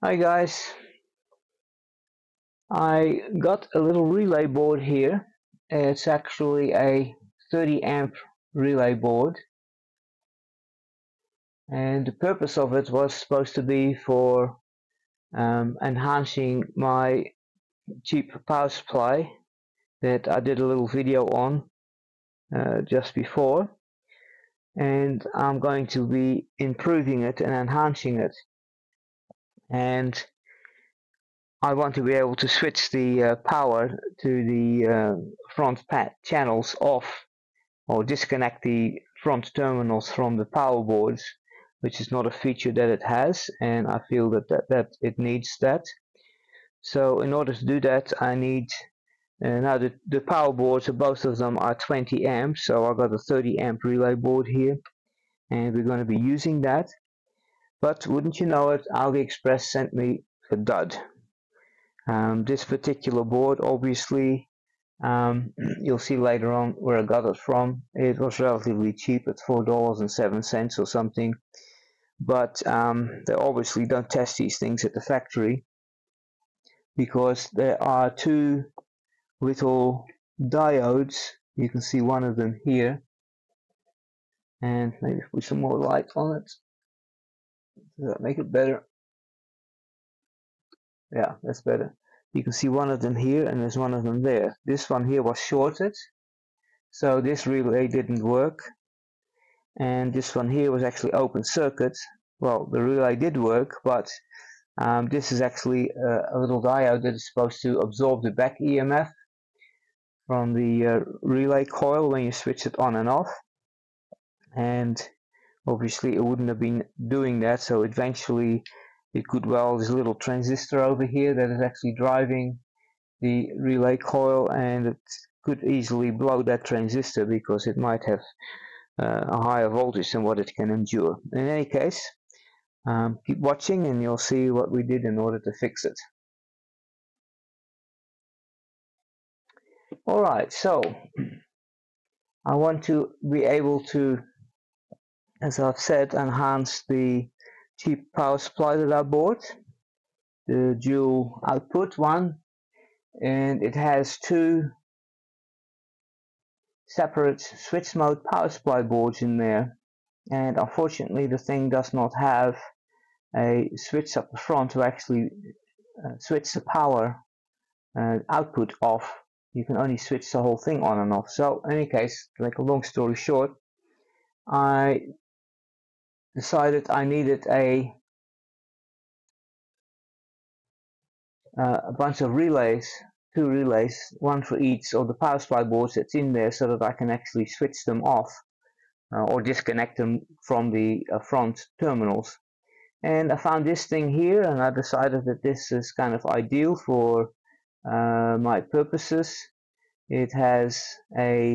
Hi guys, I got a little relay board here. It's actually a 30 amp relay board, and the purpose of it was supposed to be for enhancing my cheap power supply that I did a little video on just before, and I'm going to be improving it and enhancing it. And I want to be able to switch the power to the front channels off, or disconnect the front terminals from the power boards, which is not a feature that it has, and I feel that it needs that. So in order to do that, I need now the power boards, both of them are 20 amps, so I've got a 30 amp relay board here, and we're going to be using that. But wouldn't you know it, AliExpress sent me a dud. This particular board, obviously, you'll see later on where I got it from. It was relatively cheap at $4.07 or something, but they obviously don't test these things at the factory, because there are two little diodes. You can see one of them here, and maybe put some more light on it. Does that make it better? Yeah, that's better. You can see one of them here, and there's one of them there. This one here was shorted, so this relay didn't work, and this one here was actually open circuit. Well, the relay did work, but this is actually a little diode that is supposed to absorb the back EMF from the relay coil when you switch it on and off, and obviously it wouldn't have been doing that, so eventually it could, well, there's a little transistor over here that is actually driving the relay coil, and it could easily blow that transistor because it might have a higher voltage than what it can endure. In any case, keep watching and you'll see what we did in order to fix it. Alright, so I want to be able to, as I've said, enhance the cheap power supply that I bought, the dual output one, and it has two separate switch mode power supply boards in there, and unfortunately the thing does not have a switch up the front to actually switch the power output off. You can only switch the whole thing on and off. So in any case, to make a long story short, I decided I needed a bunch of relays, two relays, one for each of the power supply boards that's in there, so that I can actually switch them off or disconnect them from the front terminals. And I found this thing here, and I decided that this is kind of ideal for my purposes. It has a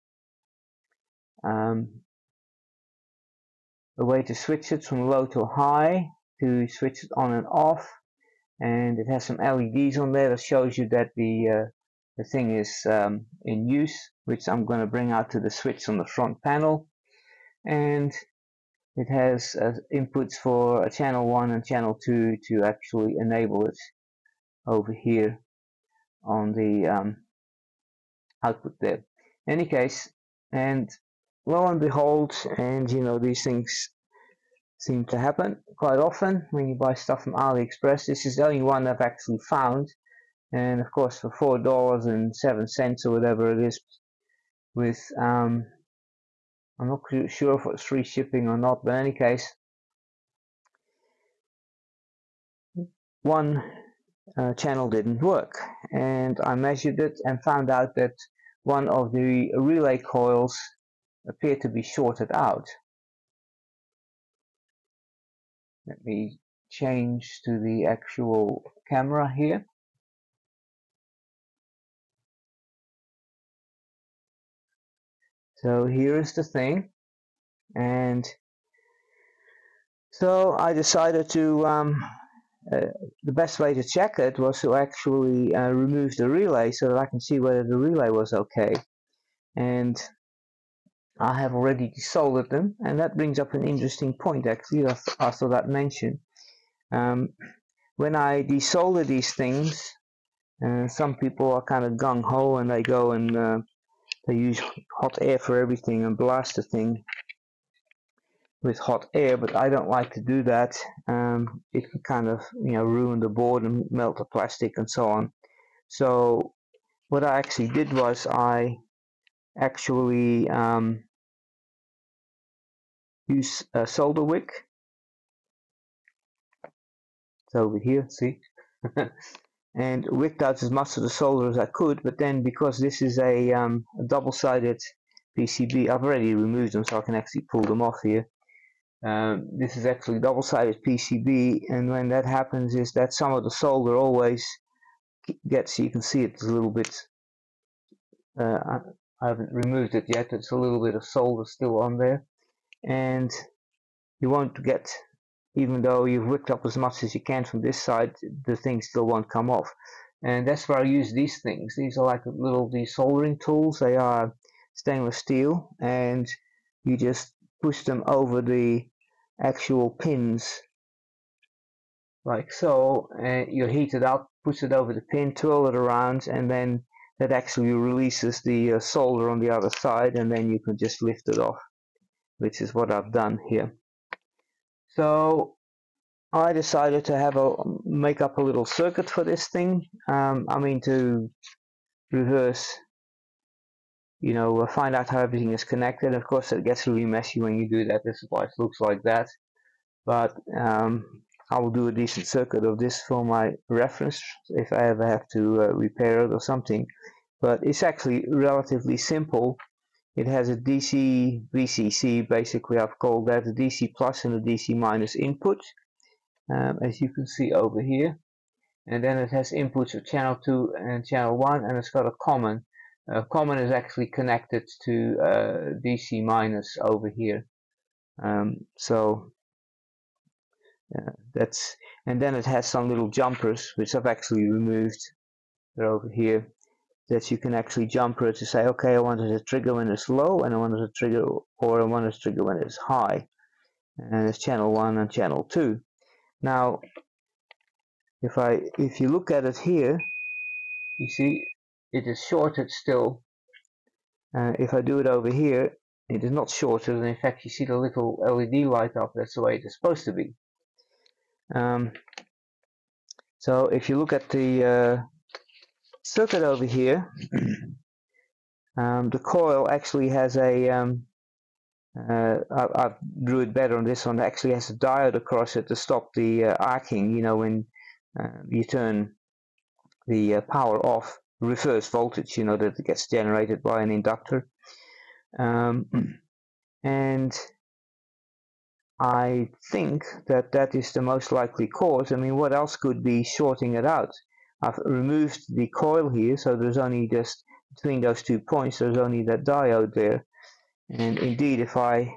way to switch it from low to high, to switch it on and off, and it has some LEDs on there that shows you that the thing is in use, which I'm going to bring out to the switch on the front panel. And it has inputs for channel 1 and channel 2 to actually enable it over here on the output there. In any case, and lo and behold, and you know, these things seem to happen quite often when you buy stuff from AliExpress. This is the only one I've actually found, and of course for $4.07 or whatever it is, with I'm not sure if it's free shipping or not, but in any case, one channel didn't work, and I measured it and found out that one of the relay coils appeared to be shorted out. Let me change to the actual camera here. So here is the thing, and so I decided to the best way to check it was to actually remove the relay so that I can see whether the relay was okay. And I have already desoldered them, and that brings up an interesting point actually. I thought I'd mention. when I desolder these things, some people are kind of gung-ho and they go and they use hot air for everything and blast the thing with hot air, but I don't like to do that. It can kind of, ruin the board and melt the plastic and so on. So what I actually did was I actually use a solder wick. It's over here, see? And wicked out as much of the solder as I could, but then because this is a double-sided PCB, I've already removed them so I can actually pull them off here. This is actually double-sided PCB, and when that happens is that some of the solder always gets, you can see it's a little bit, I haven't removed it yet, it's a little bit of solder still on there, and you won't get, even though you've wicked up as much as you can from this side, the thing still won't come off. And that's where I use these things. These are like little desoldering tools. They are stainless steel, and you just push them over the actual pins like so, and you heat it up, push it over the pin, twirl it around, and then that actually releases the solder on the other side, and then you can just lift it off, which is what I've done here. So I decided to make up a little circuit for this thing. To reverse, find out how everything is connected. Of course, it gets really messy when you do that. This is why it looks like that. But I will do a decent circuit of this for my reference if I ever have to repair it or something. But it's actually relatively simple. It has a DC VCC, basically I've called that a DC plus and a DC minus input, as you can see over here. And then it has inputs of channel 2 and channel 1, and it's got a common. Common is actually connected to DC minus over here. That's, and then it has some little jumpers which I've actually removed. They're over here, that you can actually jumper it to say, okay, I wanted to trigger when it's low, and I wanted to trigger, or I wanted to trigger when it's high. And it's channel 1 and channel 2. Now, if you look at it here, you see it is shorted still. If I do it over here, it is not shorted, and in fact you see the little LED light up. That's the way it is supposed to be. So if you look at the circuit over here, the coil actually has a I drew it better on this one. It actually has a diode across it to stop the arcing, when you turn the power off, reverse voltage, that it gets generated by an inductor. And I think that is the most likely cause. I mean, what else could be shorting it out? I've removed the coil here, so there's only just between those 2 points, there's only that diode there. And indeed, if I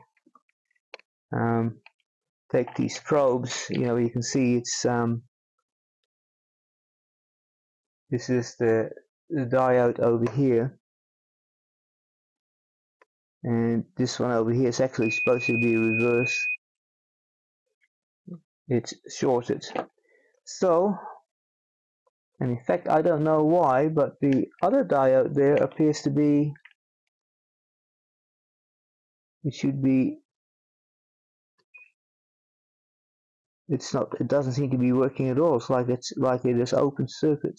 take these probes, you can see it's this is the diode over here, and this one over here is actually supposed to be reverse. It's shorted. So, and in fact I don't know why, but the other diode there appears to be, it should be, it's not, it doesn't seem to be working at all. It's like it is open circuit.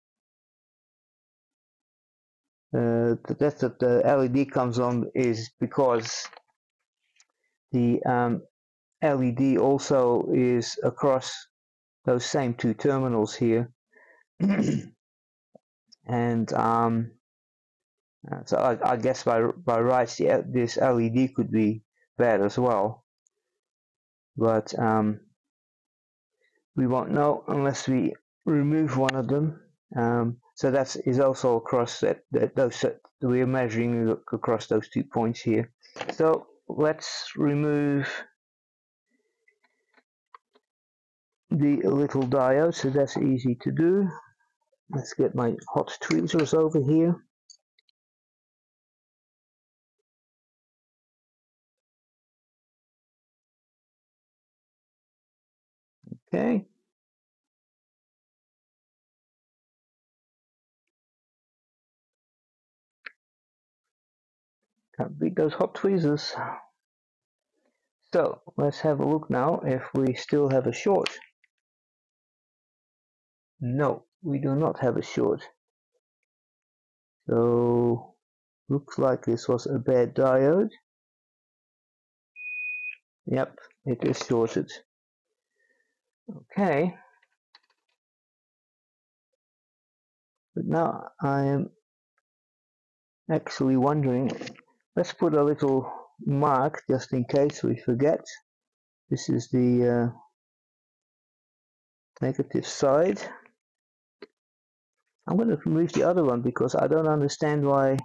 That the LED comes on is because the LED also is across those same 2 terminals here. And so I guess by rights this LED could be bad as well, but we won't know unless we remove one of them. So that is also across those we are measuring across those 2 points here. So let's remove the little diode. So that's easy to do. Let's get my hot tweezers over here. Okay, Can't beat those hot tweezers. So let's have a look now if we still have a short. No, we do not have a short. So looks like this was a bad diode. Yep, it is shorted. Okay. But now I am actually wondering, let's put a little mark just in case we forget. This is the negative side. I'm going to remove the other one because I don't understand why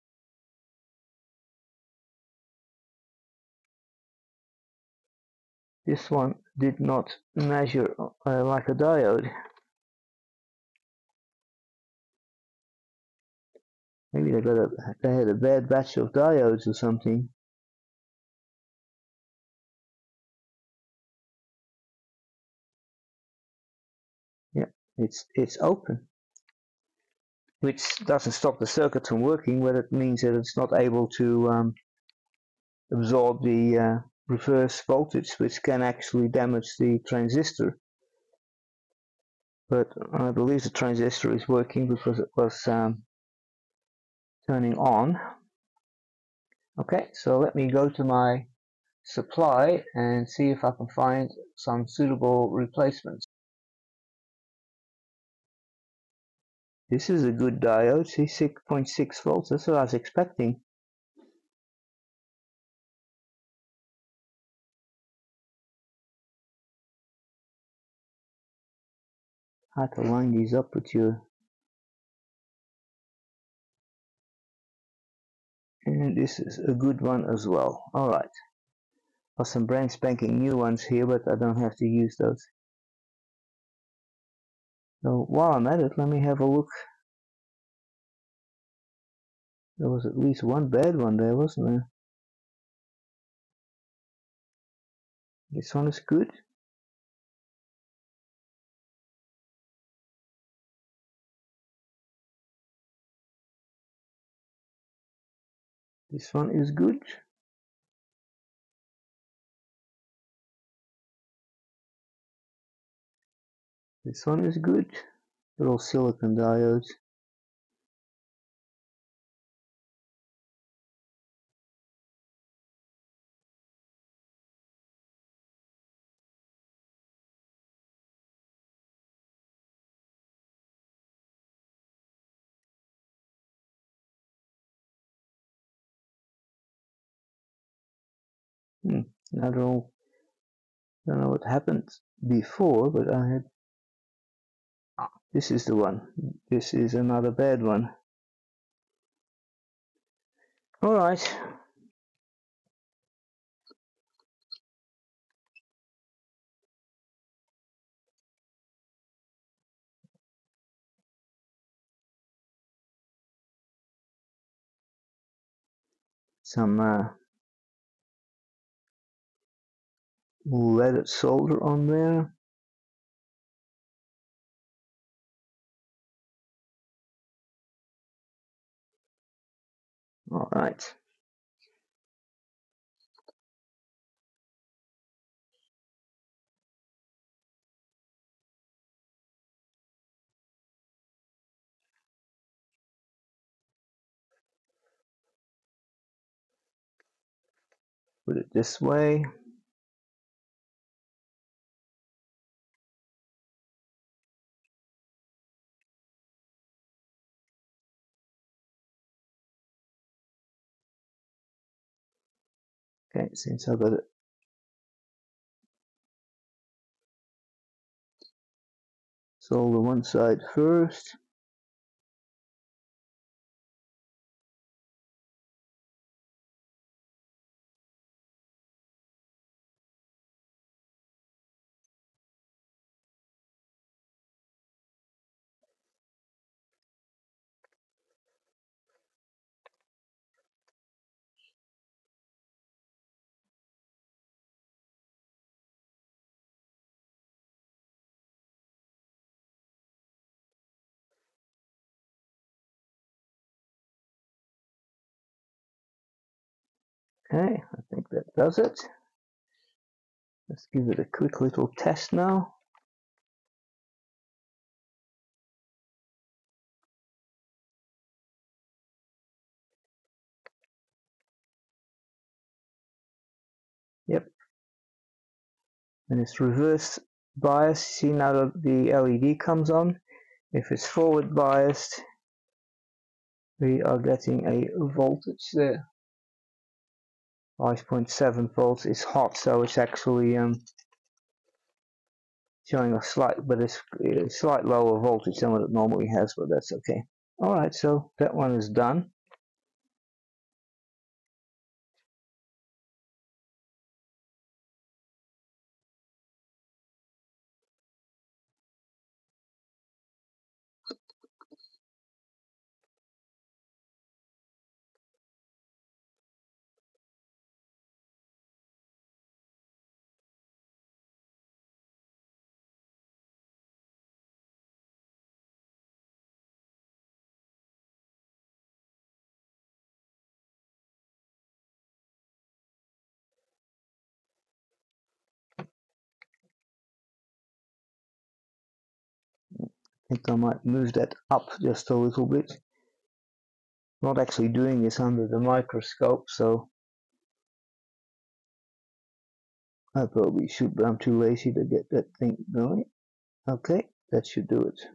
this one did not measure like a diode. Maybe they had a bad batch of diodes or something. Yeah, it's open, which doesn't stop the circuit from working, but it means that it's not able to absorb the reverse voltage, which can actually damage the transistor. But I believe the transistor is working because it was turning on. Okay, so let me go to my supply and see if I can find some suitable replacements. This is a good diode, see, 6.6 volts, that's what I was expecting. I had to line these up with you. And this is a good one as well. Alright. Got some brand spanking new ones here, but I don't have to use those. So while I'm at it, let me have a look. There was at least one bad one there, wasn't there? This one is good. This one is good. This one is good. They're all silicon diodes. Now they're all, I don't know what happened before, but I had, this is the one. This is another bad one. Alright. Some leaded solder on there. Alright. Put it this way. Okay, since I got it solder one side first. Okay, I think that does it. Let's give it a quick little test now. Yep. And it's reverse bias. See now that the LED comes on. If it's forward biased, we are getting a voltage there. 5.7 volts is hot, so it's actually showing a slight lower voltage than what it normally has, but that's okay. Alright, so that one is done. I think I might move that up just a little bit. Not actually doing this under the microscope, so I probably should, but I'm too lazy to get that thing going. Okay, that should do it.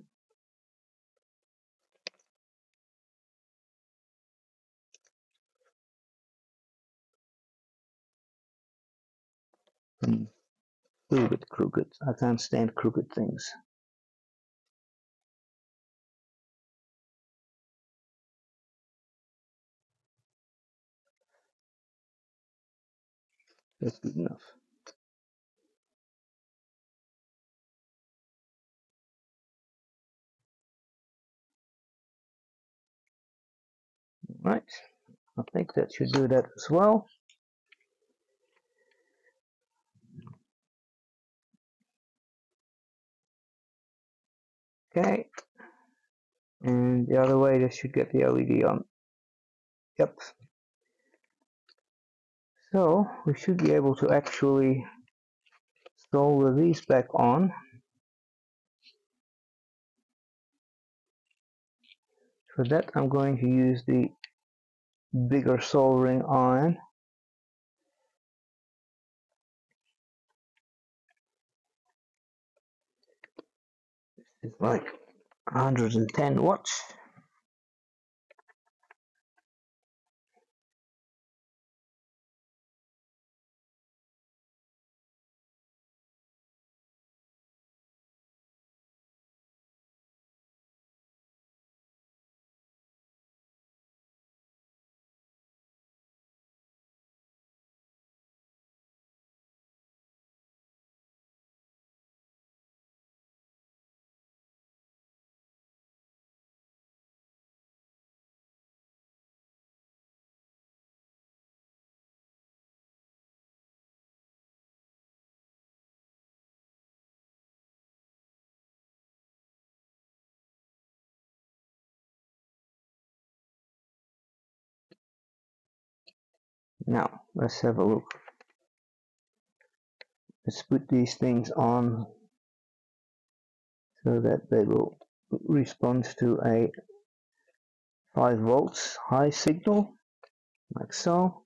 A little bit crooked. I can't stand crooked things. That's good enough. Right, I think that should do that as well. Okay, and the other way, this should get the LED on. Yep. So we should be able to actually solder these back on. For that, I'm going to use the bigger soldering iron. It's like 110 watts. Now, let's have a look. Let's put these things on so that they will respond to a 5 volts high signal, like so.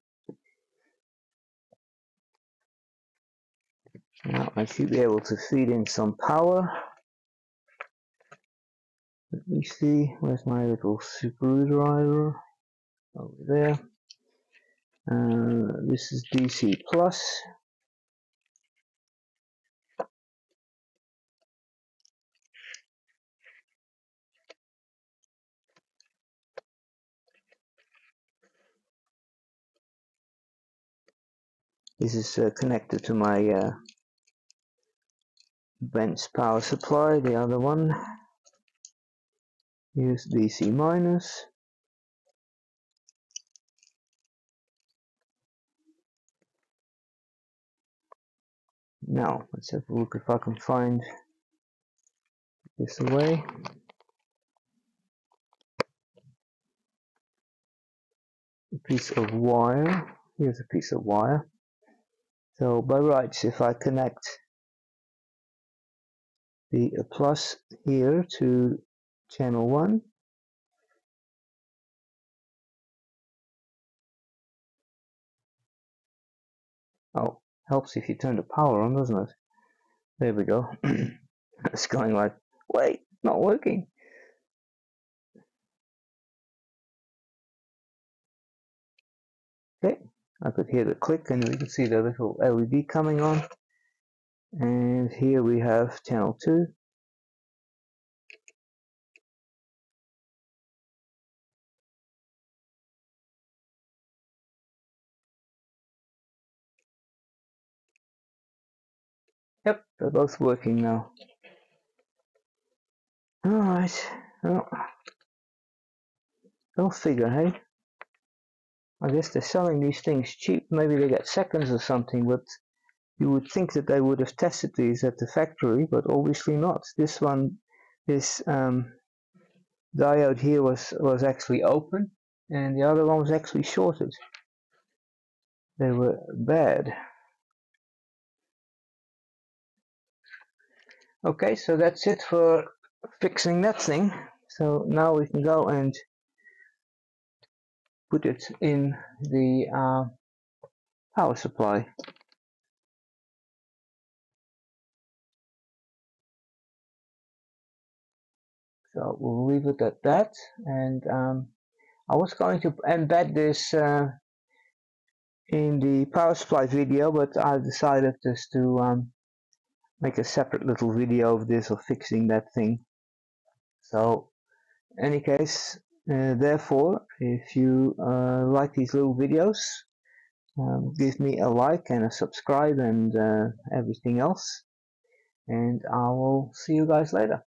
Now I should be able to feed in some power. Let me see, where's my little screwdriver? Over there. This is DC plus. This is connected to my bench power supply. The other one is DC minus. Now let's have a look if I can find this away. A piece of wire. here's a piece of wire. So by rights, if I connect the plus here to channel 1, oh, helps if you turn the power on, doesn't it? There we go. It's going like, wait, not working. Okay, I could hear the click and we can see the little LED coming on. And here we have channel 2. Yep, they're both working now. Alright, well, go figure, hey? I guess they're selling these things cheap. Maybe they get seconds or something, but you would think that they would have tested these at the factory, but obviously not. This one, this diode here was actually open, and the other one was actually shorted. They were bad. Okay, so that's it for fixing that thing. So now we can go and put it in the power supply. So we'll leave it at that, and I was going to embed this in the power supply video, but I decided just to make a separate little video of this, of fixing that thing. So in any case, therefore, if you like these little videos, give me a like and a subscribe and everything else, and I will see you guys later.